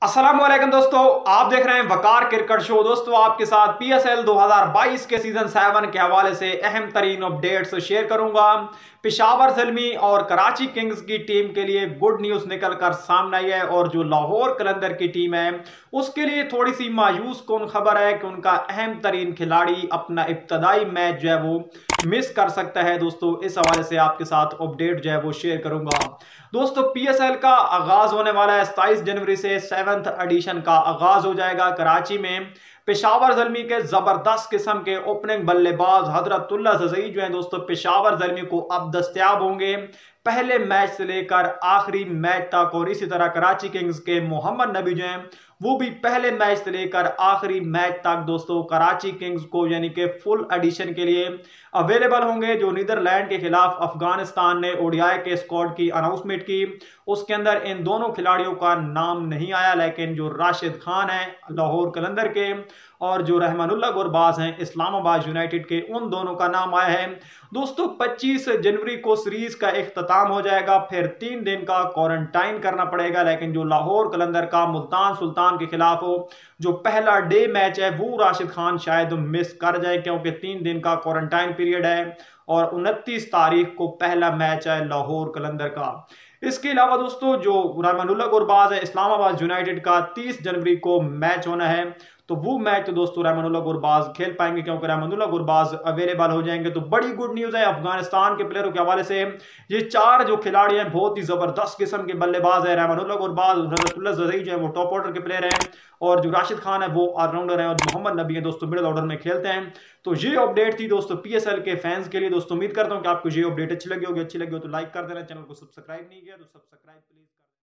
अस्सलाम वालेकुम दोस्तों, आप देख रहे हैं वकार क्रिकेट शो। दोस्तों आपके साथ पीएसएल 2022 के सीजन 7 के हवाले से अहम तरीन अपडेट्स शेयर करूंगा। पेशावर ज़ल्मी और कराची किंग्स की टीम के लिए गुड न्यूज़ निकल कर सामने आई है और जो लाहौर कलंदर की टीम है उसके लिए थोड़ी सी मायूस कौन खबर है कि उनका अहम तरीन खिलाड़ी अपना इब्तदाई मैच जो है वो मिस कर सकता है। दोस्तों इस हवाले से आपके साथ अपडेट जो है वो शेयर करूंगा। दोस्तों पीएसएल का आगाज होने वाला है 27 जनवरी से 7th एडिशन का आगाज हो जाएगा कराची में। पेशावर ज़ल्मी के जबरदस्त किस्म के ओपनिंग बल्लेबाज हजरतुल्ला ज़ज़ई जो है दोस्तों पेशावर ज़ल्मी को अब दस्तयाब होंगे पहले मैच से लेकर आखिरी मैच तक। और इसी तरह कराची किंग्स के मोहम्मद नबी जो हैं वो भी पहले मैच से लेकर आखिरी मैच तक दोस्तों कराची किंग्स को यानी कि फुल एडिशन के लिए अवेलेबल होंगे। जो नीदरलैंड के खिलाफ अफगानिस्तान ने ओडीआई के स्क्वाड की अनाउंसमेंट की उसके अंदर इन दोनों खिलाड़ियों का नाम नहीं आया, लेकिन जो राशिद खान है लाहौर कलंदर के और जो रहमानुल्लाह गुरबाज हैं इस्लामाबाद यूनाइटेड के, उन दोनों का नाम आया है। दोस्तों 25 जनवरी को सीरीज का इख्तिताम हो जाएगा, फिर 3 दिन का क्वारंटाइन करना पड़ेगा। लेकिन जो लाहौर कलंदर का मुल्तान सुल्तान के खिलाफ हो जो पहला डे मैच है वो राशिद खान शायद मिस कर जाए, क्योंकि 3 दिन का क्वारंटाइन पीरियड है और 29 तारीख को पहला मैच है लाहौर कलंदर का। इसके अलावा दोस्तों जो रहमानुल्लाह गुरबाज है इस्लामाबाद यूनाइटेड का 30 जनवरी को मैच होना है, तो वो मैच तो दोस्तों रहमानुल्लाह गुरबाज खेल पाएंगे क्योंकि रहमानुल्लाह गुरबाज अवेलेबल हो जाएंगे। तो बड़ी गुड न्यूज़ है अफगानिस्तान के प्लेयरों के हवाले से। ये 4 जो खिलाड़ी हैं बहुत ही जबरदस्त किस्म के बल्लेबाज है। रहमानुल्लाह गुरबाज, हजरतुल्लाह ज़ज़ई जो है वो टॉप ऑर्डर के प्लेयर हैं और जो राशिद खान है वो ऑलराउंडर है और मोहम्मद नबी है दोस्तों मिडिल ऑर्डर में खेलते हैं। तो ये अपडेट थी दोस्तों पीएसएल के फैंस के लिए। दोस्तों उम्मीद करता हूँ कि आपको ये अपडेट अच्छी लगी होगी। अच्छी लगी हो तो लाइक कर देना, चैनल को सब्सक्राइब नहीं किया तो सब्सक्राइब प्लीज।